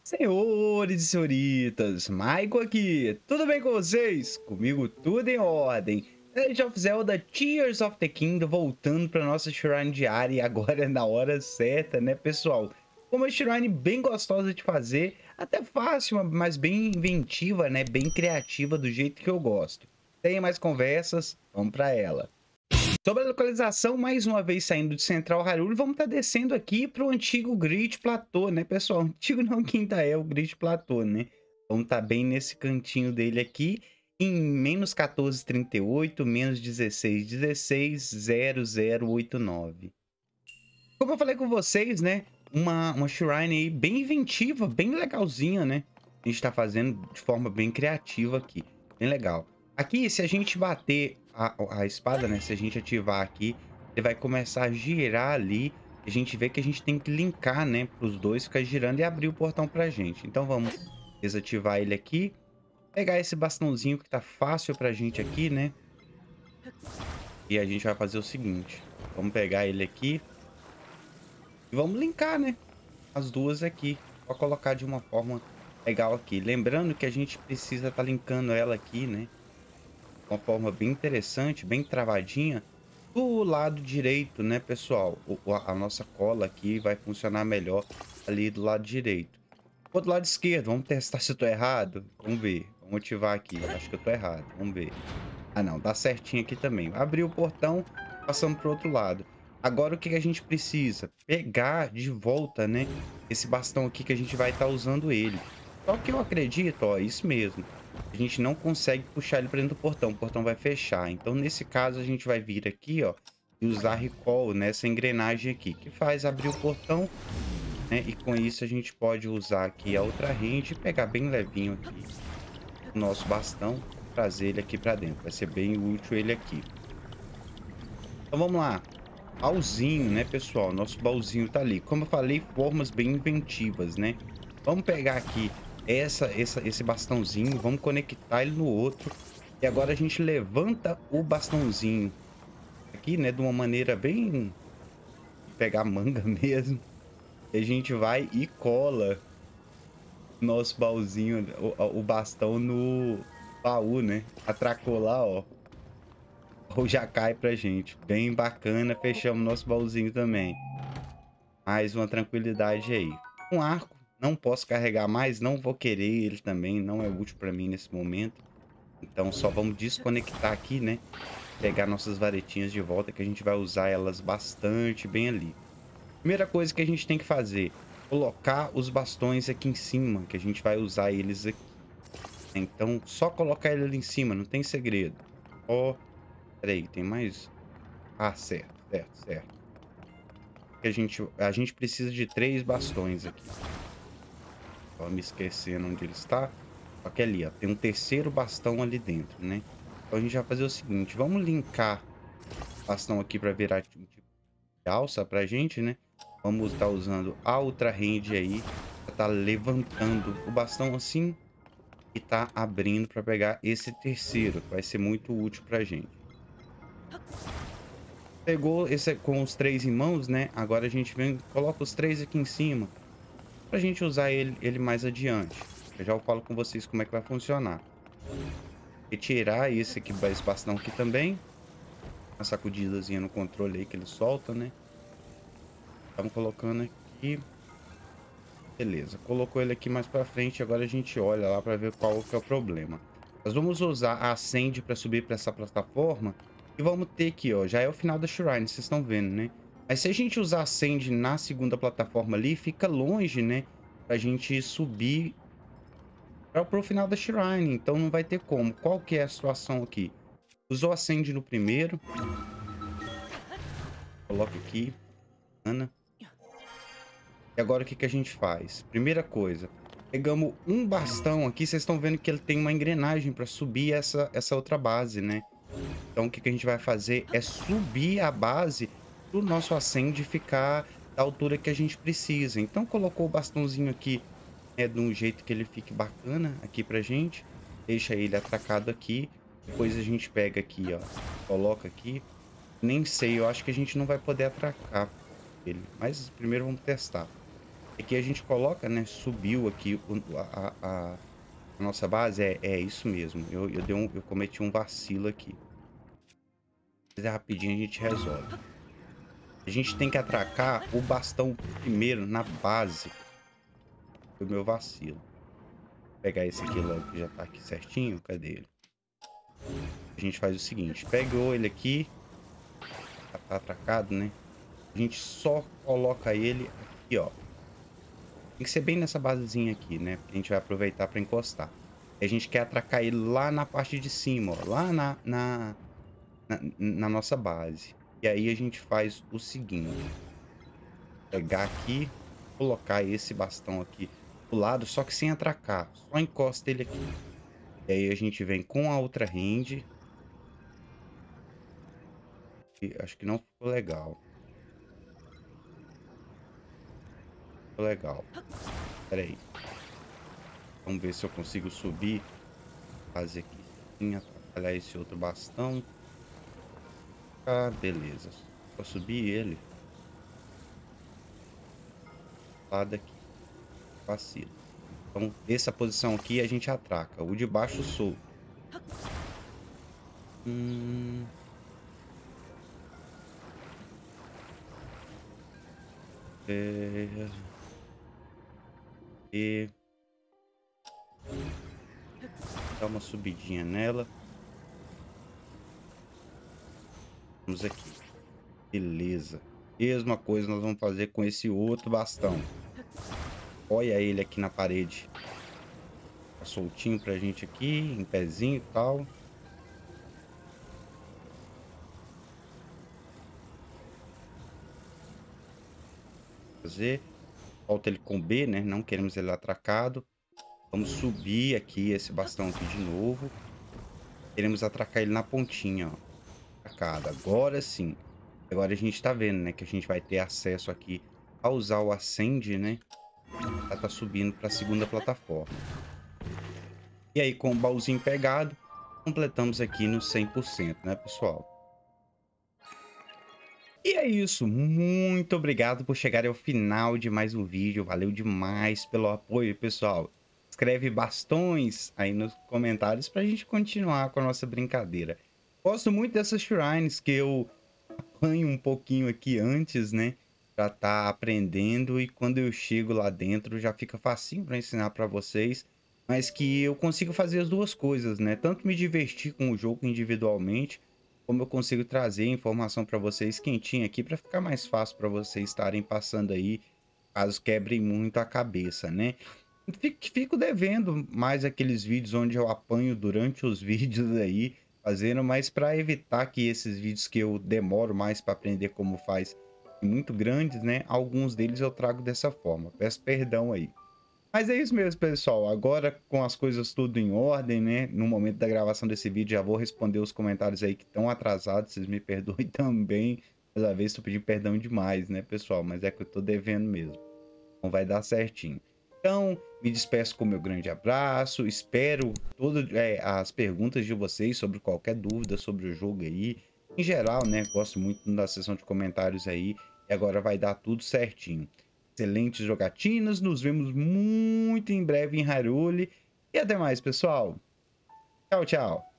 Senhores e senhoritas, Maicon aqui, tudo bem com vocês? Comigo tudo em ordem. Legend of Zelda Tears of the Kingdom voltando para nossa Shrine diária e agora é na hora certa, né, pessoal? Uma Shrine bem gostosa de fazer, até fácil, mas bem inventiva, né, bem criativa do jeito que eu gosto. Sem mais conversas, vamos para ela. Sobre a localização, mais uma vez saindo de Central Hyrule, vamos estar descendo aqui para o antigo Great Plateau, né, pessoal? Antigo não, quinta é o Great Plateau, né? Vamos estar bem nesse cantinho dele aqui, em menos 1438, menos 1616, 0089. Como eu falei com vocês, né, uma Shrine aí bem inventiva, bem legalzinha, né? A gente tá fazendo de forma bem criativa aqui, bem legal. Aqui, se a gente bater a espada, né, se a gente ativar aqui, ele vai começar a girar ali. A gente vê que a gente tem que linkar, né, pros dois ficar girando e abrir o portão pra gente. Então vamos desativar ele aqui, pegar esse bastãozinho que tá fácil pra gente aqui, né? E a gente vai fazer o seguinte, vamos pegar ele aqui e vamos linkar, né? As duas aqui. Só colocar de uma forma legal aqui. Lembrando que a gente precisa estar linkando ela aqui, né? De uma forma bem interessante, bem travadinha. Do lado direito, né, pessoal? A nossa cola aqui vai funcionar melhor ali do lado direito. Do lado esquerdo, vamos testar se eu tô errado. Vamos ver. Vamos ativar aqui. Acho que eu tô errado. Vamos ver. Ah, não. Dá certinho aqui também. Abrir o portão, passamos pro outro lado. Agora, o que a gente precisa? Pegar de volta, né? Esse bastão aqui que a gente vai estar usando ele. Só que eu acredito, ó, isso mesmo. A gente não consegue puxar ele para dentro do portão. O portão vai fechar. Então, nesse caso, a gente vai vir aqui, ó, e usar recall nessa engrenagem aqui, que faz abrir o portão, né? E com isso a gente pode usar aqui a outra rede e pegar bem levinho aqui o nosso bastão, trazer ele aqui para dentro. Vai ser bem útil ele aqui. Então, vamos lá. Baúzinho, né, pessoal? Nosso baúzinho tá ali. Como eu falei, formas bem inventivas, né? Vamos pegar aqui esse bastãozinho, vamos conectar ele no outro. E agora a gente levanta o bastãozinho aqui, né, de uma maneira bem... pegar manga mesmo. E a gente vai e cola nosso baúzinho, o bastão no baú, né? Atracou lá, ó. Ou já cai pra gente. Bem bacana. Fechamos nosso baúzinho também. Mais uma tranquilidade aí. Um arco, não posso carregar mais, não vou querer ele também, não é útil para mim nesse momento. Então só vamos desconectar aqui, né? Pegar nossas varetinhas de volta, que a gente vai usar elas bastante bem ali. Primeira coisa que a gente tem que fazer, colocar os bastões aqui em cima, que a gente vai usar eles aqui. Então só colocar ele ali em cima, não tem segredo. Ó, peraí, tem mais... Ah, certo, certo, certo. A gente precisa de 3 bastões aqui. Só me esquecendo onde ele está. Só que ali, ó, tem um terceiro bastão ali dentro, né? Então a gente vai fazer o seguinte, vamos linkar o bastão aqui para virar um tipo de alça pra gente, né? Vamos estar usando a outra rede aí para estar levantando o bastão assim e tá abrindo para pegar esse terceiro, que vai ser muito útil pra gente. Pegou esse com os 3 em mãos, né? Agora a gente vem, coloca os 3 aqui em cima pra gente usar ele mais adiante. Eu já falo com vocês como é que vai funcionar. Retirar esse bastão aqui também. Uma sacudidazinha no controle aí que ele solta, né? Estamos colocando aqui. Beleza, colocou ele aqui mais pra frente. Agora a gente olha lá pra ver qual que é o problema. Nós vamos usar a Ascend pra subir pra essa plataforma. E vamos ter aqui, ó. Já é o final da Shrine, vocês estão vendo, né? Mas se a gente usar a Ascend na segunda plataforma ali, fica longe, né? Pra gente subir para o final da Shrine. Então não vai ter como. Qual que é a situação aqui? Usou Ascend no primeiro. Coloca aqui. Ana. E agora o que que a gente faz? Primeira coisa. Pegamos um bastão aqui. Vocês estão vendo que ele tem uma engrenagem para subir essa outra base, né? Então o que que a gente vai fazer é subir a base do nosso Ascend ficar da altura que a gente precisa. Então colocou o bastãozinho aqui de um jeito que ele fique bacana aqui pra gente. Deixa ele atracado aqui. Depois a gente pega aqui, ó. Coloca aqui. Nem sei, eu acho que a gente não vai poder atracar ele. Mas primeiro vamos testar. Aqui a gente coloca, né? Subiu aqui a nossa base. É isso mesmo. Eu cometi um vacilo aqui. Mas é rapidinho, a gente resolve. A gente tem que atracar o bastão primeiro na base. Foi o meu vacilo. Vou pegar esse aqui logo que já tá aqui certinho. Cadê ele? A gente faz o seguinte. Pegou ele aqui. Já tá atracado, né? A gente só coloca ele aqui, ó. Tem que ser bem nessa basezinha aqui, né? Porque a gente vai aproveitar para encostar. E a gente quer atracar ele lá na parte de cima, ó. Lá na nossa base. E aí a gente faz o seguinte. Pegar aqui, colocar esse bastão aqui do lado, só que sem atracar. Só encosta ele aqui. E aí a gente vem com a outra rende. E acho que não ficou legal. Ficou legal. Pera aí. Vamos ver se eu consigo subir. Fazer aqui sim, atrapalhar esse outro bastão. Ah, beleza. Só subir ele. Lá daqui. Vacilo. Então, essa posição aqui a gente atraca. O de baixo solto. É... E... Dá uma subidinha nela. Vamos aqui. Beleza. Mesma coisa nós vamos fazer com esse outro bastão. Olha ele aqui na parede. Tá soltinho pra gente aqui, em pezinho e tal. Fazer. Falta ele com B, né? Não queremos ele atracado. Vamos subir aqui esse bastão aqui de novo. Queremos atracar ele na pontinha, ó. Atracado. Agora sim. Agora a gente tá vendo, né? Que a gente vai ter acesso aqui a usar o Ascend, né? Já tá subindo para a segunda plataforma. E aí, com o baúzinho pegado, completamos aqui no 100%, né, pessoal? E é isso. Muito obrigado por chegar ao final de mais um vídeo. Valeu demais pelo apoio, pessoal. Escreve bastões aí nos comentários pra gente continuar com a nossa brincadeira. Gosto muito dessas shrines que eu apanho um pouquinho aqui antes, né? Pra tá aprendendo e quando eu chego lá dentro já fica facinho para ensinar para vocês. Mas que eu consigo fazer as duas coisas, né? Tanto me divertir com o jogo individualmente, como eu consigo trazer informação para vocês quentinha aqui para ficar mais fácil para vocês estarem passando aí, caso quebrem muito a cabeça, né? Fico devendo mais aqueles vídeos onde eu apanho durante os vídeos aí, fazendo, mas para evitar que esses vídeos que eu demoro mais para aprender como faz, muito grandes, né? Alguns deles eu trago dessa forma. Peço perdão aí. Mas é isso mesmo, pessoal. Agora, com as coisas tudo em ordem, né? No momento da gravação desse vídeo, já vou responder os comentários aí que estão atrasados. Vocês me perdoem também. Às vezes eu pedi perdão demais, né, pessoal? Mas é que eu tô devendo mesmo. Não vai dar certinho. Então, me despeço com meu grande abraço. Espero todas as perguntas de vocês sobre qualquer dúvida sobre o jogo aí. Em geral, né? Gosto muito da seção de comentários aí. E agora vai dar tudo certinho. Excelentes jogatinas. Nos vemos muito em breve em Hyrule. E até mais, pessoal. Tchau, tchau.